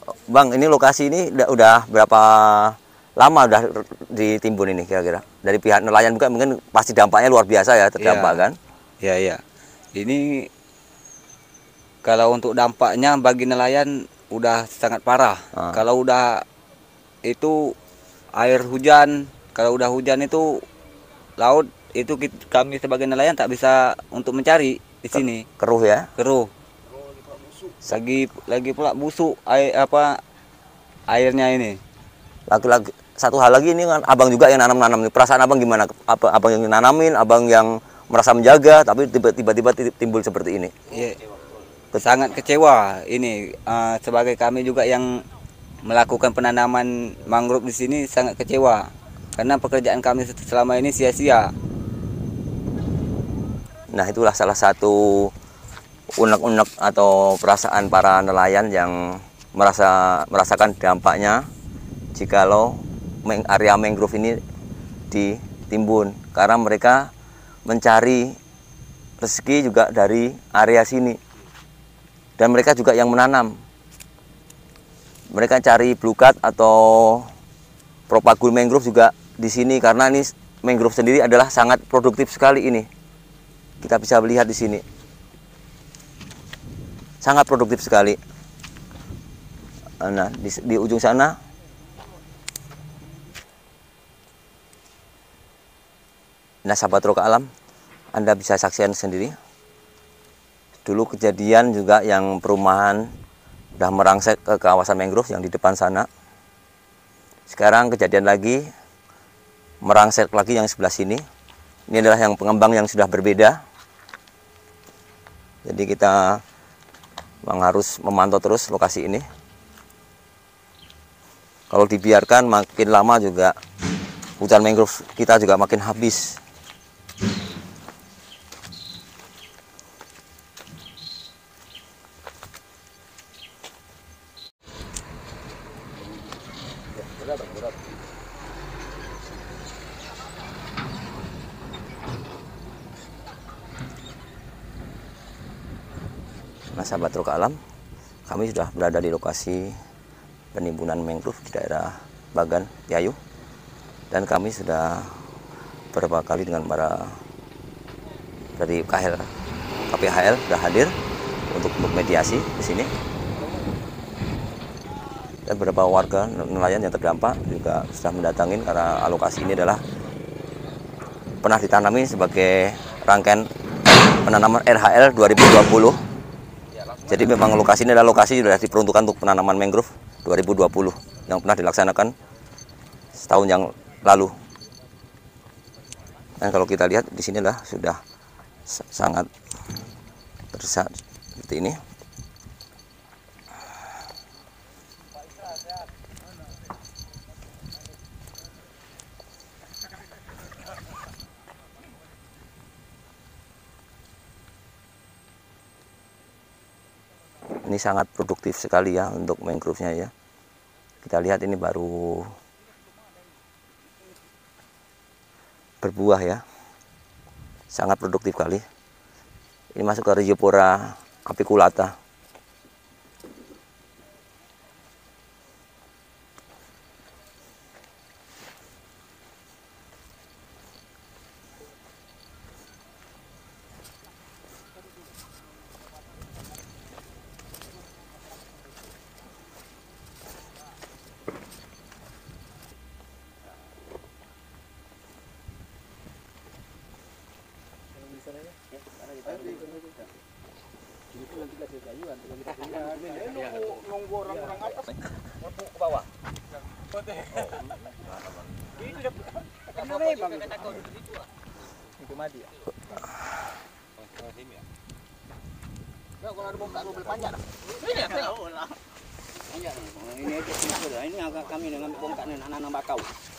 Bang, ini lokasi ini udah berapa lama udah ditimbun ini kira-kira? Dari pihak nelayan bukan, mungkin pasti dampaknya luar biasa ya, terdampak kan? Iya, iya. Ini kalau untuk dampaknya bagi nelayan udah sangat parah. Kalau udah itu air hujan, kalau udah hujan itu laut itu kami sebagai nelayan tak bisa untuk mencari di sini. Keruh ya? Keruh. Lagi pula busuk airnya ini. Lagi satu hal lagi, ini kan abang juga yang nanam-nanam. Perasaan abang gimana? Apa abang yang nanamin, abang yang merasa menjaga, tapi tiba-tiba timbul seperti ini? Ya, sangat kecewa ini. Sebagai kami juga yang melakukan penanaman mangrove di sini sangat kecewa karena pekerjaan kami selama ini sia-sia. Nah, itulah salah satu unek-unek atau perasaan para nelayan yang merasakan dampaknya jikalau area mangrove ini ditimbun, karena mereka mencari rezeki juga dari area sini, dan mereka juga yang menanam. Mereka cari bluecut atau propagule mangrove juga di sini, karena ini mangrove sendiri adalah sangat produktif sekali ini. Kita bisa melihat di sini. Sangat produktif sekali. Nah, di ujung sana nah, sahabat Roka Alam, Anda bisa saksikan sendiri. Dulu kejadian juga yang perumahan udah merangsek ke kawasan mangrove yang di depan sana. Sekarang kejadian lagi merangsek lagi yang sebelah sini. Ini adalah yang pengembang yang sudah berbeda. Jadi kita harus memantau terus lokasi ini. Kalau dibiarkan makin lama juga hutan mangrove kita juga makin habis. Nah, sahabat Roka Alam, kami sudah berada di lokasi penimbunan mangrove di daerah Bagan, Yayu, dan kami sudah beberapa kali dengan para dari KPHL sudah hadir untuk mediasi di sini, dan beberapa warga nelayan yang terdampak juga sudah mendatangin, karena alokasi ini adalah pernah ditanami sebagai rangkaian penanaman RHL 2020. Jadi memang lokasi ini adalah lokasi sudah diperuntukkan untuk penanaman mangrove 2020 yang pernah dilaksanakan setahun yang lalu. Dan kalau kita lihat di sini lah sudah sangat terlihat seperti ini. Ini sangat produktif sekali ya untuk mangrove-nya ya. Kita lihat ini baru berbuah ya. Sangat produktif kali. Ini masuk ke Rhizophora apiculata. Nunggu orang-orang atas ke bawah. Itu mati ya. Kalau ada bongkar mobil panjang. Ini agak kami dengan bongkar anak-anak bakau.